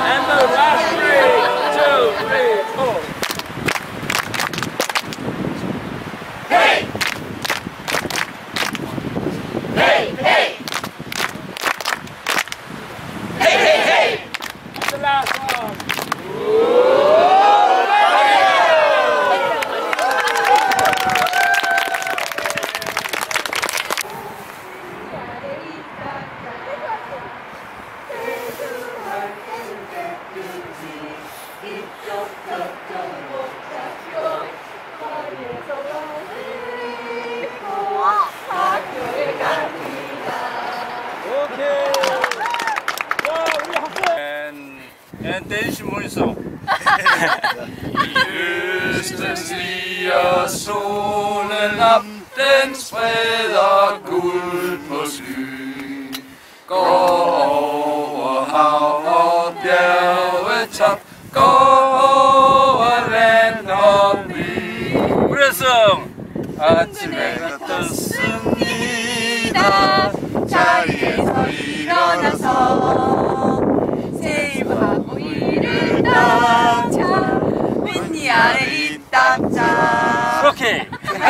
And the last 3, 2, 3, 4. Hey! Hey, hey! Hey, hey, hey! That's the last one. En deze mooie song. Høsten stiger solen op, den spreder guld på sky. Går over hav og bjergetop, går over land og by. 우려성! 아침에 떴습니다. 자리에서 일어나서 세입하고 이를 닦자 윗니 아래 입 닦자. 그렇게.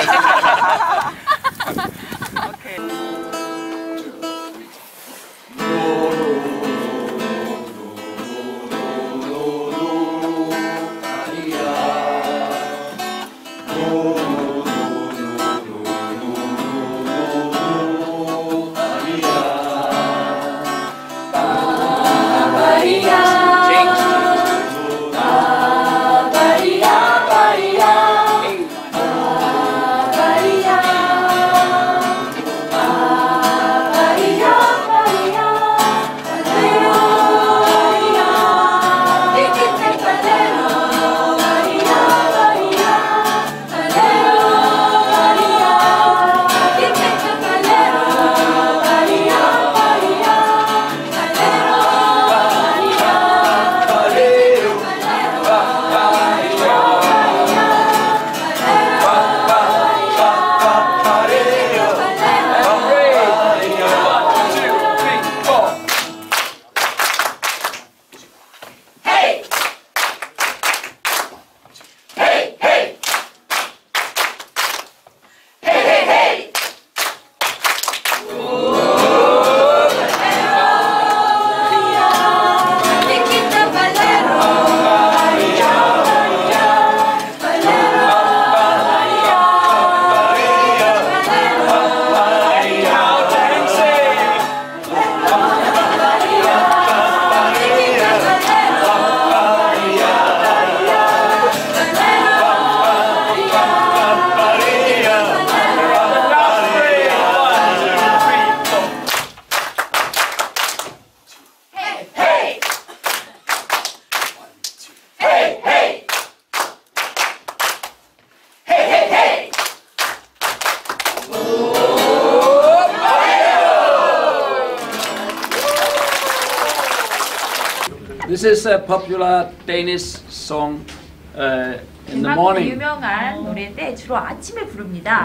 This is a popular Danish song in the morning. 유명한 노래인데 주로 아침에 부릅니다.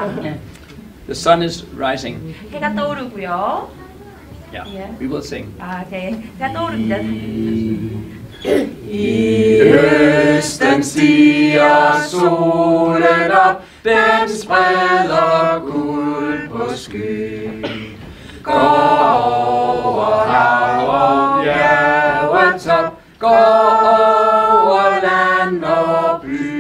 The sun is rising. 해가 떠오르고요. Yeah, Yeah. we will sing. 아, 네, 해가 떠오릅니다. I høsten stiger solen op, den spreder guld på sky. Går over hav og bjergetop, går over land og by.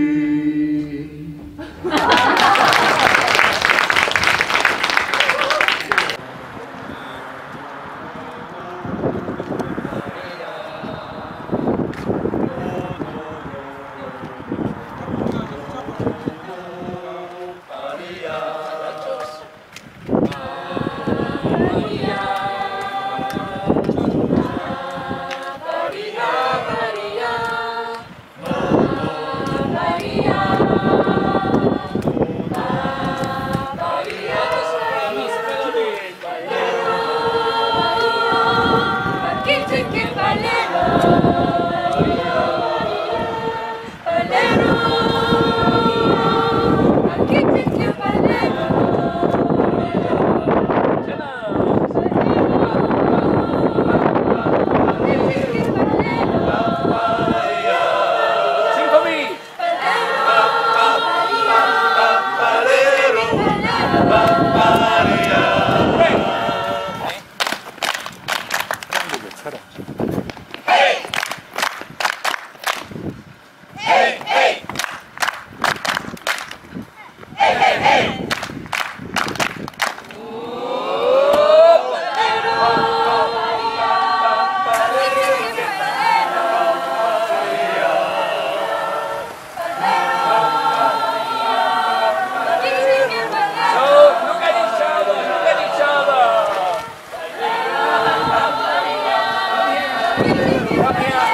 Come here.